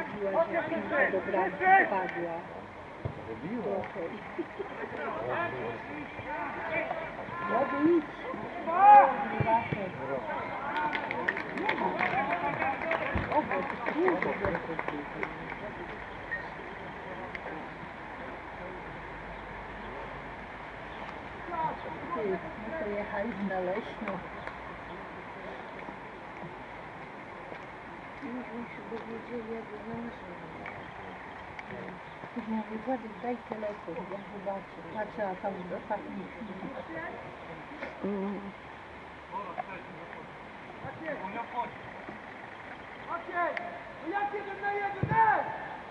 mówiła, że piłka do bramki wpadła. Młody idź. My pojechaliśmy na Leśną. Myśmy się dowiedzieli, jak znaleźli. Mówię, Władek, daj telefon, ja zobaczę. Patrzę, a tam zapachnie chwili. Jak jeden na jeden, daj!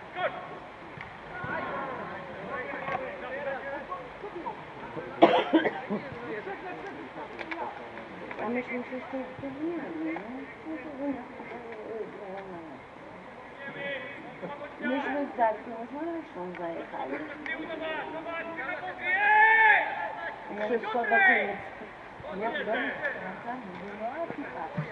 A myśmy się z tym zmieniali, no? Myśmy z Darkiem z Mareszą zajechali. Wszystko do Koniecka. Jak do Koniecka, no a ty patrz.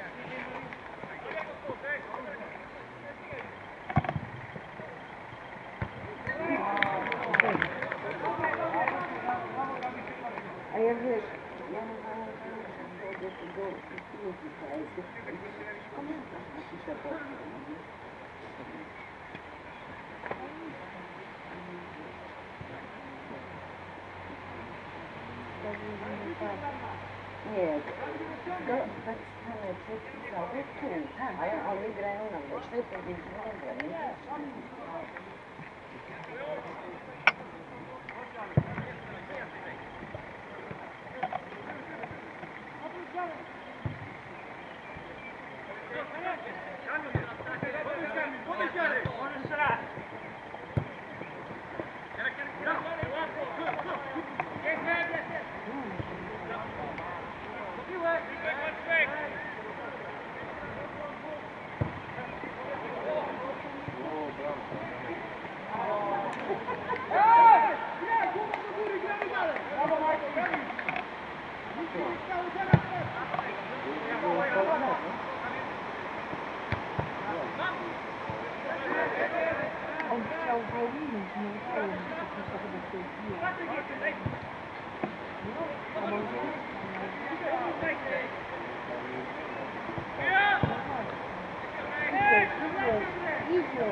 A ja wiesz, ja nie pamiętam, że do ludzi komentarz napiszę po nie, tak staneczek pisały tu, a oni grają na Leśnej, powiedzmy na granicy. On chciał pominąć, nie chciał mi się chyba w tej chwili. A może idzie.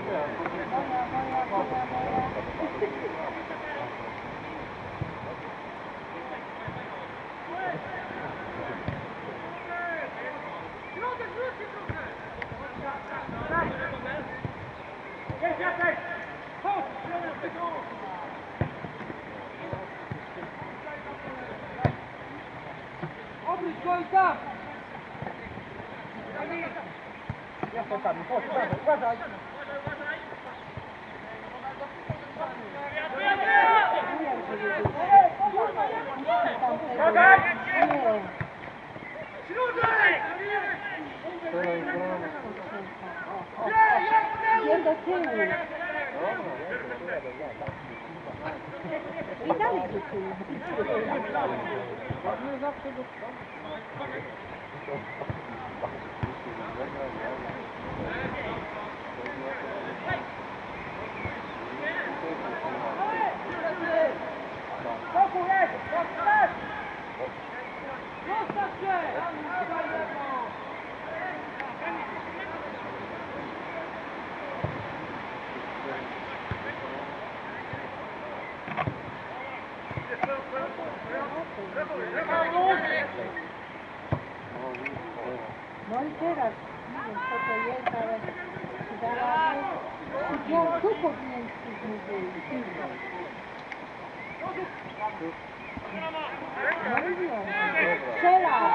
Obróć go i tam! Ja to tam, chodź, uważaj! Nie do tyłu. I dalej do tyłu. Nie zawsze do Zostaw się! No i teraz, nie wiem co to jest, ale zaraz ja tu powinien być. No i wiem, strzela!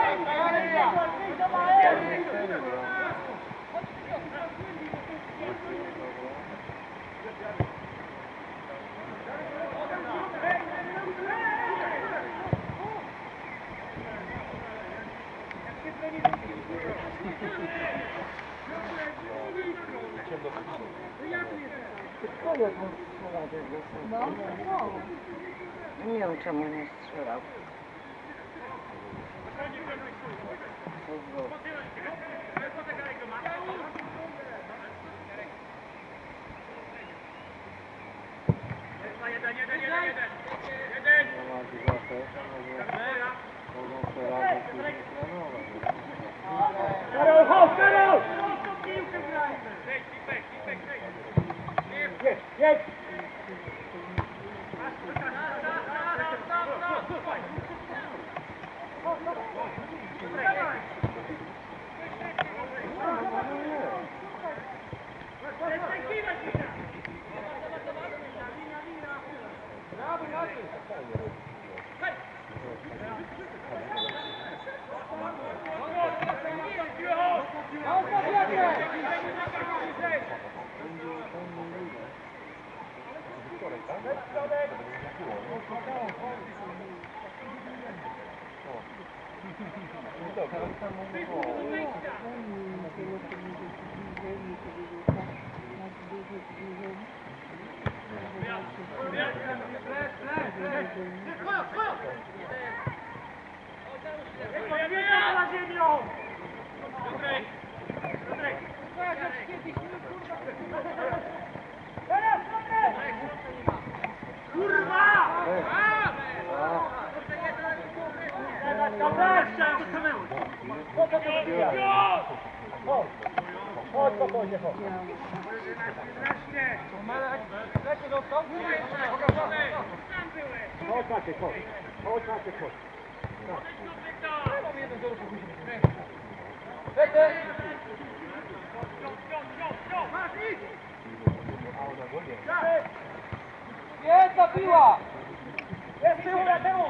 No, no. Nie wiem czemu nie strzelał. Karol, chodź, Karol! Jedź, jedź! Chodź, spokojnie, chodź. Chodź, Maciek, chodź. Chodź, Maciek, chodź. Jest ta piła! Jest tyłu, na tyłu!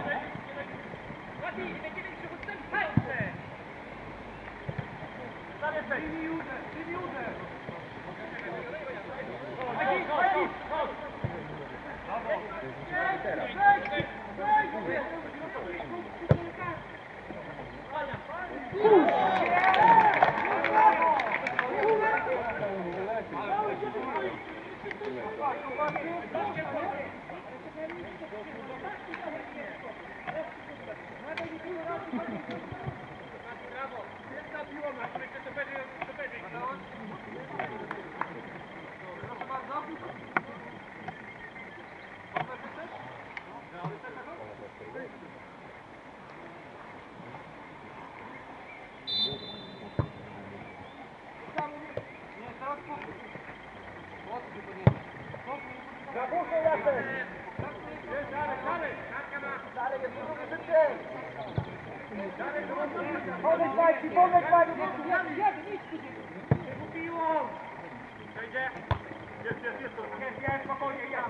Na górze, Jacek! Dalej, jest drugi, szybciej! Podejdź, Majki, podejdź, Majki! Jest, spokojnie, ja!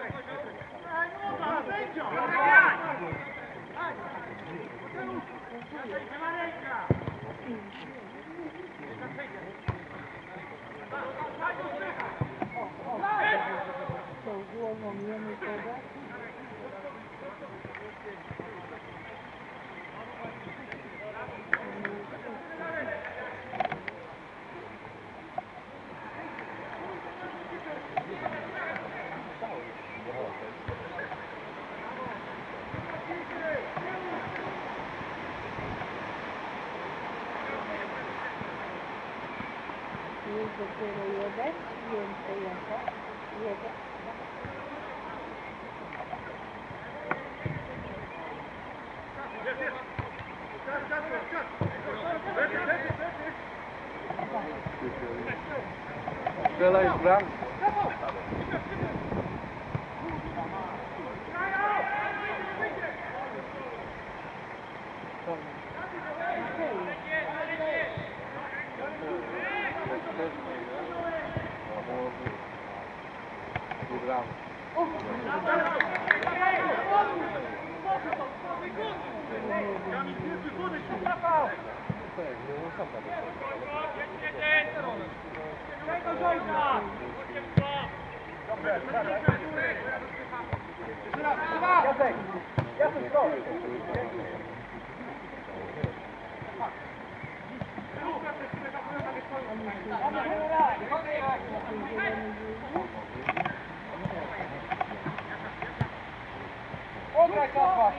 Tą głową jemy podać. Jest dopiero jeden, więcej jako jeden. Strzelaj z bram. Jacek! Jacek, stop! Ograj kafa!